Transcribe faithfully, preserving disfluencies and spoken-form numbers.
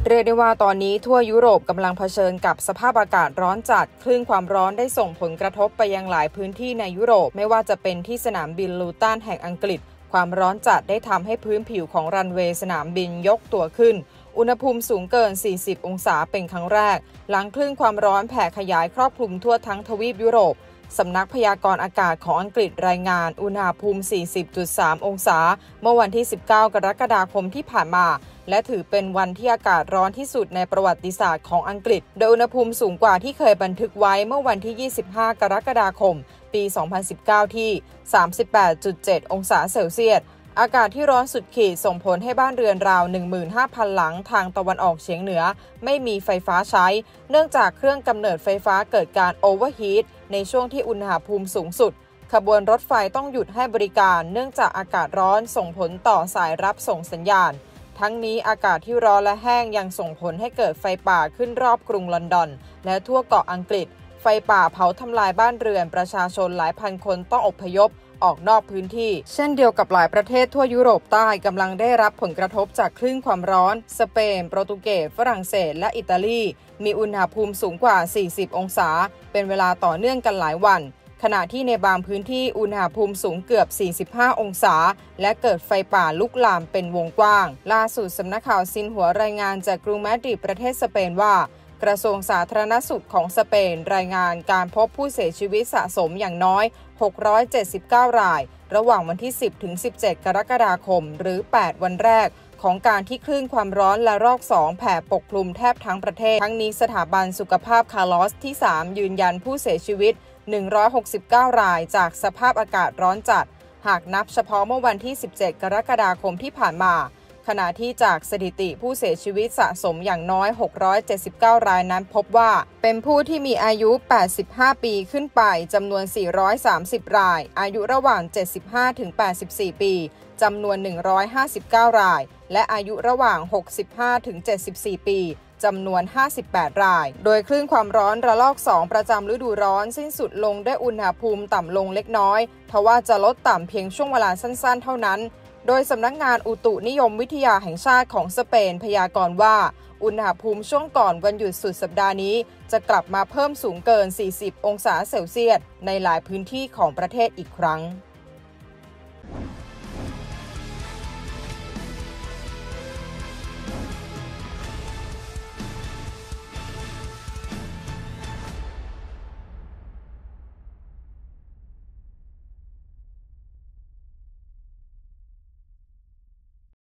เรียกได้ว่าตอนนี้ทั่วยุโรปกำลังเผชิญกับสภาพอากาศร้อนจัดคลื่นความร้อนได้ส่งผลกระทบไปยังหลายพื้นที่ในยุโรปไม่ว่าจะเป็นที่สนามบินลูตันแห่งอังกฤษความร้อนจัดได้ทำให้พื้นผิวของรันเวย์สนามบินยกตัวขึ้นอุณหภูมิสูงเกินสี่สิบองศาเป็นครั้งแรกหลังคลื่นความร้อนแผ่ขยายครอบคลุมทั่วทั้งทวีปยุโรปสำนักพยากรณ์อากาศของอังกฤษรายงานอุณหภูมิ สี่สิบจุดสาม องศาเมื่อวันที่ สิบเก้า กรกฎาคมที่ผ่านมาและถือเป็นวันที่อากาศร้อนที่สุดในประวัติศาสตร์ของอังกฤษโดยอุณหภูมิสูงกว่าที่เคยบันทึกไว้เมื่อวันที่ ยี่สิบห้า กรกฎาคม ปี สองพันสิบเก้า ที่ สามสิบแปดจุดเจ็ด องศาเซลเซียสอากาศที่ร้อนสุดขีดส่งผลให้บ้านเรือนราว หนึ่งหมื่นห้าพัน หลังทางตะวันออกเฉียงเหนือไม่มีไฟฟ้าใช้เนื่องจากเครื่องกำเนิดไฟฟ้าเกิดการโอเวอร์ฮีทในช่วงที่อุณหภูมิสูงสุดขบวนรถไฟต้องหยุดให้บริการเนื่องจากอากาศร้อนส่งผลต่อสายรับส่งสัญญาณทั้งนี้อากาศที่ร้อนและแห้งยังส่งผลให้เกิดไฟป่าขึ้นรอบกรุงลอนดอนและทั่วเกาะอังกฤษไฟป่าเผาทำลายบ้านเรือนประชาชนหลายพันคนต้องอพยพออกนอกพื้นที่เช่นเดียวกับหลายประเทศทั่วยุโรปใต้กำลังได้รับผลกระทบจากคลื่นความร้อนสเปนโปรตุเกสฝรั่งเศสและอิตาลีมีอุณหภูมิสูงกว่าสี่สิบองศาเป็นเวลาต่อเนื่องกันหลายวันขณะที่ในบางพื้นที่อุณหภูมิสูงเกือบสี่สิบห้าองศาและเกิดไฟป่าลุกลามเป็นวงกว้างล่าสุดสำนักข่าวซินหัวรายงานจากกรุงมาดริดประเทศสเปนว่ากระทรวงสาธารณสุขของสเปนรายงานการพบผู้เสียชีวิตสะสมอย่างน้อยหกร้อยเจ็ดสิบเก้ารายระหว่างวันที่สิบถึงสิบเจ็ดกรกฎาคมหรือแปดวันแรกของการที่คลื่นความร้อนและรอกสองแผ่ปกคลุมแทบทั้งประเทศทั้งนี้สถาบันสุขภาพคาร์ลอสที่สามยืนยันผู้เสียชีวิตหนึ่งร้อยหกสิบเก้ารายจากสภาพอากาศร้อนจัดหากนับเฉพาะเมื่อวันที่สิบเจ็ดกรกฎาคมที่ผ่านมาขณะที่จากสถิติผู้เสียชีวิตสะสมอย่างน้อยหกร้อยเจ็ดสิบเก้ารายนั้นพบว่าเป็นผู้ที่มีอายุแปดสิบห้าปีขึ้นไปจำนวนสี่ร้อยสามสิบรายอายุระหว่างเจ็ดสิบห้าถึงแปดสิบสี่ปีจำนวนหนึ่งร้อยห้าสิบเก้ารายและอายุระหว่างหกสิบห้าถึงเจ็ดสิบสี่ปีจำนวนห้าสิบแปดรายโดยคลื่นความร้อนระลอกสองประจำฤดูร้อนสิ้นสุดลงด้วยอุณหภูมิต่ำลงเล็กน้อยทว่าจะลดต่ำเพียงช่วงเวลาสั้นๆเท่านั้นโดยสำนักงานอุตุนิยมวิทยาแห่งชาติของสเปนพยากรณ์ว่าอุณหภูมิช่วงก่อนวันหยุดสุดสัปดาห์นี้จะกลับมาเพิ่มสูงเกินสี่สิบองศาเซลเซียสในหลายพื้นที่ของประเทศอีกครั้ง